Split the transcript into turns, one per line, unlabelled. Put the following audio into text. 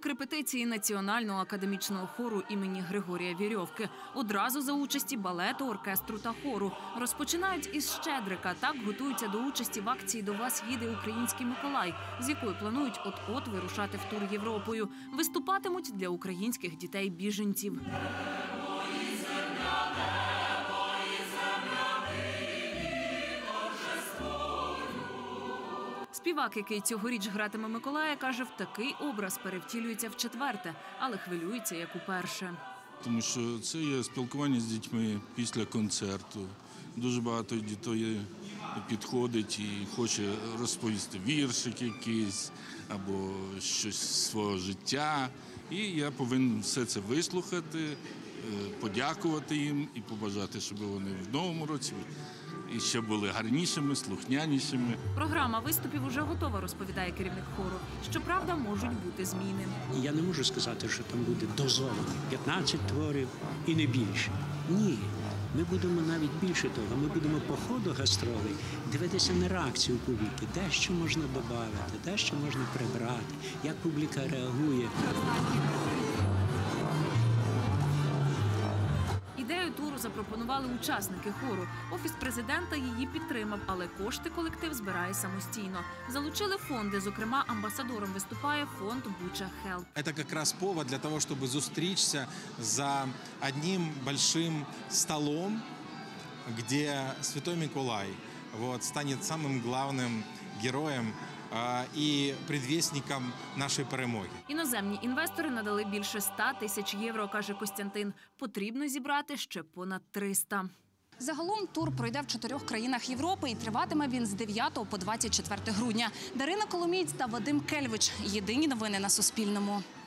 Початок репетиції Національного академічного хору імені Григорія Вєрьовки. Одразу за участі балету, оркестру та хору. Розпочинають із «Щедрика». Так готуються до участі в акції «До вас їде український Миколай», з якою планують от-от вирушати в тур Європою. Виступатимуть для українських дітей-біженців. Співак, який цьогоріч гратиме Миколая, каже, в такий образ перевтілюється вчетверте, але хвилюється, як уперше.
Тому що це є спілкування з дітьми після концерту. Дуже багато дітей підходить і хоче розповісти віршик якийсь або щось з свого життя. І я повинен все це вислухати, подякувати їм і побажати, щоб вони в новому році і ще були гарнішими, слухнянішими.
Програма виступів уже готова, розповідає керівник хору. Щоправда, можуть бути зміни.
Я не можу сказати, що там буде дозовано 15 творів і не більше. Ні. Ми будемо навіть більше того, ми будемо по ходу гастролей дивитися на реакцію публіки, де що можна додати, де що можна прибрати, як публіка реагує.
Ідею туру запропонували учасники хору. Офіс президента її підтримав, але кошти колектив збирає самостійно. Залучили фонди, зокрема, амбасадором виступає фонд Буча Хелп.
Это как раз повод для того, чтобы зустрічься за одним большим столом, где Святой Миколай станет самым главным героем і предвісником нашої перемоги.
Іноземні інвестори надали більше 100 тисяч євро, каже Костянтин. Потрібно зібрати ще понад 300.
Загалом тур пройде в 4 країнах Європи і триватиме він з 9 по 24 грудня. Дарина Коломієць та Вадим Кельвич. Єдині новини на Суспільному.